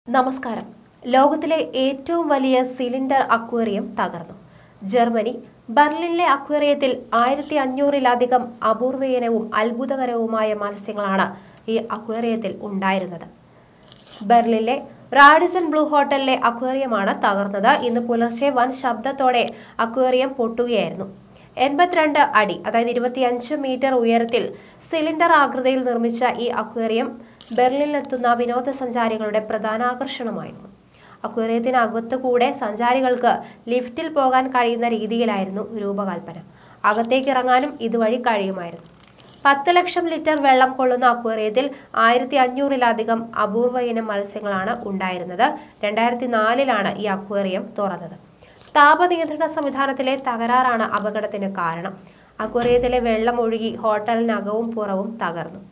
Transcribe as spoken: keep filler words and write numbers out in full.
നമസ്കാരം. ലോകത്തിലെ ഏറ്റവും വലിയ സിലിണ്ടർ അക്വേറിയം തകർന്നു. ജർമ്മനി ബെർലിനിലെ അക്വേറിയത്തിൽ ആയിരത്തി അഞ്ഞൂറിലധികം അപൂർവയിനവും അത്ഭുതകരവുമായ മത്സ്യങ്ങളാണ് ഈ അക്വേറിയത്തിൽ ഉണ്ടായിരുന്നത്. ബെർലിനിലെ റാഡിസൺ ബ്ലൂ ഹോട്ടലിലെ അക്വേറിയമാണ് തകർന്നത്. ഇന്ന് പുലർച്ചെ വൻ ശബ്ദത്തോടെ അക്വേറിയം പൊട്ടുകയായിരുന്നു. എൺപത്തിരണ്ട് അടി അതായത് ഇരുപത്തിയഞ്ച് മീറ്റർ ഉയരത്തിൽ സിലിണ്ടർ ആകൃതിയിൽ നിർമ്മിച്ച ഈ അക്വേറിയം ബെർലിനിലെത്തുന്ന വിനോദസഞ്ചാരികളുടെ പ്രധാന ആകർഷണമായിരുന്നു. അക്വേറിയത്തിനകത്ത് കൂടെ സഞ്ചാരികൾക്ക് ലിഫ്റ്റിൽ പോകാൻ കഴിയുന്ന രീതിയിലായിരുന്നു രൂപകൽപ്പന. അകത്തേക്ക് ഇറങ്ങാനും ഇതുവഴി കഴിയുമായിരുന്നു. പത്ത് ലക്ഷം ലിറ്റർ വെള്ളം കൊള്ളുന്ന അക്വേറിയത്തിൽ ആയിരത്തി അഞ്ഞൂറിലധികം അപൂർവ ഇനം മത്സ്യങ്ങളാണ് ഉണ്ടായിരുന്നത്. രണ്ടായിരത്തി നാലിലാണ് ഈ അക്വേറിയം തുറന്നത്. താപനിയന്ത്രണ സംവിധാനത്തിലെ തകരാറാണ് അപകടത്തിന് കാരണം. അക്വേറിയത്തിലെ വെള്ളം ഒഴുകി ഹോട്ടലിനകവും പുറവും തകർന്നു.